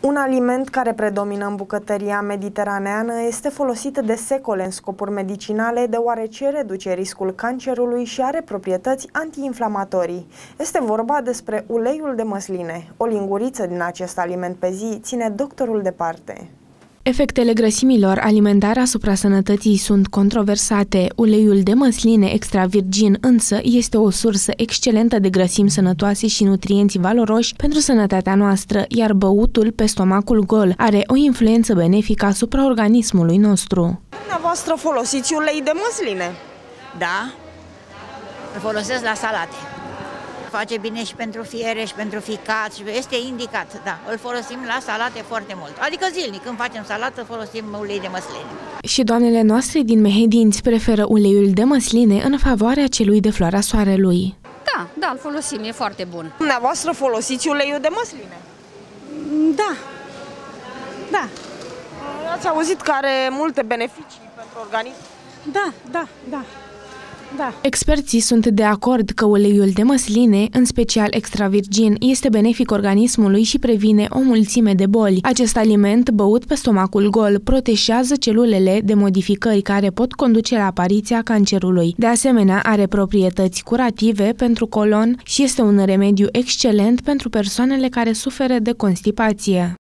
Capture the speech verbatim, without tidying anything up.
Un aliment care predomină în bucătăria mediteraneană este folosit de secole în scopuri medicinale, deoarece reduce riscul cancerului și are proprietăți antiinflamatorii. Este vorba despre uleiul de măsline. O linguriță din acest aliment pe zi ține doctorul departe. Efectele grăsimilor alimentare asupra sănătății sunt controversate. Uleiul de măsline extra virgin însă este o sursă excelentă de grăsimi sănătoase și nutrienți valoroși pentru sănătatea noastră, iar băutul pe stomacul gol are o influență benefică asupra organismului nostru. Dumneavoastră folosiți ulei de măsline? Da, îl folosesc la salate. Face bine și pentru fiere și pentru ficat și este indicat, da. Îl folosim la salate foarte mult. Adică zilnic, când facem salată, folosim ulei de măsline. Și doamnele noastre din Mehedinți preferă uleiul de măsline în favoarea celui de floarea soarelui. Da, da, îl folosim, e foarte bun. Dumneavoastră folosiți uleiul de măsline? Da, da. Ați auzit că are multe beneficii pentru organism? Da, da, da. Da. Experții sunt de acord că uleiul de măsline, în special extra virgin, este benefic organismului și previne o mulțime de boli. Acest aliment, băut pe stomacul gol, protejează celulele de modificări care pot conduce la apariția cancerului. De asemenea, are proprietăți curative pentru colon și este un remediu excelent pentru persoanele care suferă de constipație.